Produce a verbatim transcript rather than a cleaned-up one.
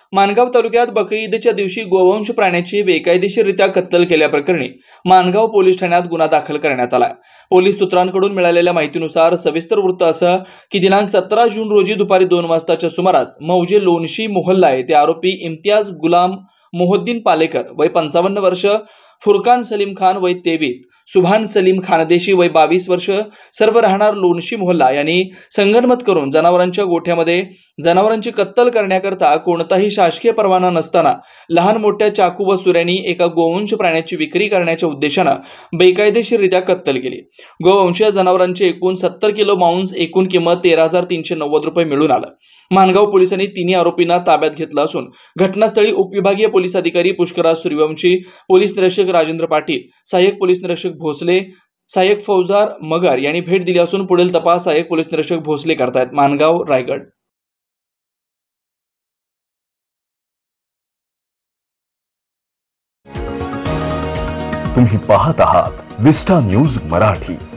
माणगाव तालुक्यात बकरी ईदच्या दिवशी गोवंश प्राण्याची बेकायदेशीररित्या कत्तल केल्याप्रकरणी माणगाव पोलीस ठाण्यात गुन्हा दाखल करण्यात आला। पोलीस सूत्रांकडून मिळालेल्या माहितीनुसार सविस्तर वृत्त असं की दिनांक सतरा जून रोजी दुपारी दोन वाजताच्या सुमारास मौजे लोणशी मोहल्ला येथे आरोपी इम्तियाज गुलाम मोहद्दीन पालेकर वय पंचावन्न वर्ष, फुरकान सलीम खान वय तेवीस, सुभान सलीम खानदेशी वय बावीस वर्ष सर्व राहणार लोणशी मोहल्ला यांनी संगनमत करून जनावरांच्या गोठ्यामध्ये जनावरांची कत्तल करण्याकरता कोणताही शासकीय परवाना नसताना लहान मोठ्या चाकू व सुऱ्यांनी एका गोवंश प्राण्याची विक्री करण्याच्या उद्देशाने बेकायदेशीररित्या कत्तल केली। गोवंशीय जनावरांचे एकूण सत्तर किलो मांस एकूण किंमत तेरा हजार तीनशे नव्वद रुपये मिळून आलं। माणगाव पोलिसांनी तिन्ही आरोपींना ताब्यात घेतलं असून घटनास्थळी उपविभागीय पोलीस अधिकारी पुष्कराज सूर्यवंशी, पोलीस निरीक्षक राजेंद्र पाटील, सहाय्यक पोलीस निरीक्षक भोसले, सहाय्यक फौजदार मगर यांनी भेट दिली असून पुढील तपास सहाय्यक पोलीस निरीक्षक भोसले करतायत। माणगाव, रायगड। तुम्ही पाहत आहात विस्टा न्यूज मराठी।